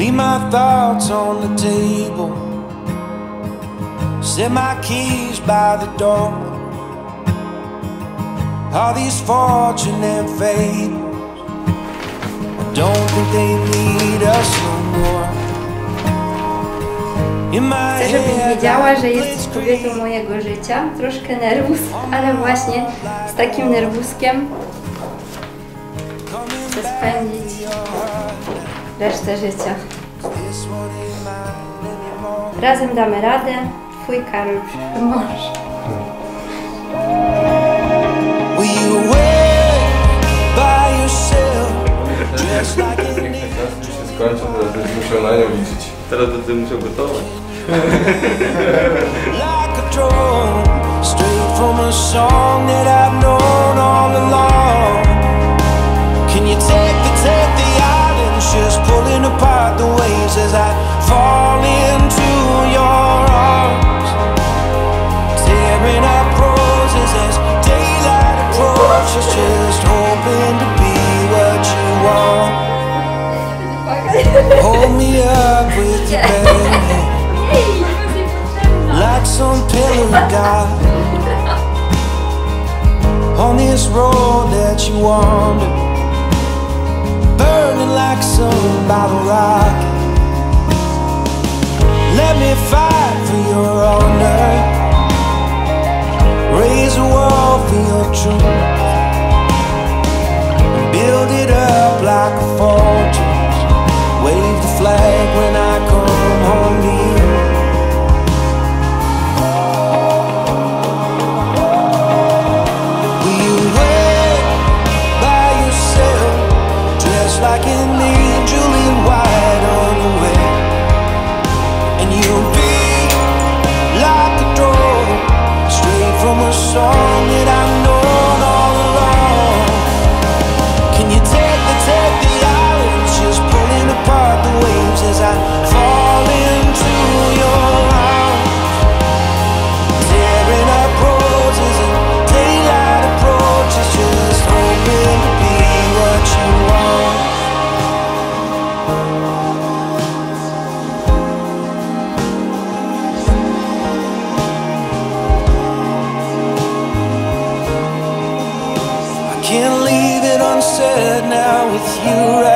leave my thoughts on the table, set my keys by the door. All these fortune and fables, I don't think they need us no more. Chcę, żebyś wiedziała, że jesteś kobietą mojego życia. Troszkę nerwus, ale właśnie z takim nerwuskiem chcę spędzić resztę życia. Razem damy radę. Twój Karol, przyszły mąż. Skończę, teraz będziesz musiał na nią liczyć. Teraz będę musiał gotować. Like a drone, straight from a song that I've known all along. Can you take the islands, just pulling apart the waves as I fall into your arms, tearing up roses as daylight approaches, just hoping to be what you want. Hold me up with your bare hand, like some pillar of God, on this road that you wander, burning like some bottle rocket. Let me fight for your honor, raise a wall for your truth, build it up like a fortress. Wave the flag when I come home to you. Will you wait by yourself, dressed like an angel in white underwear? And you'll be like a door, straight from a song that I've known all along. Can you take the islands, just pulling apart the waves as I fall into your arms, tearing up roses and daylight approaches, just hoping to be what you want. I can't leave it unsaid now with you right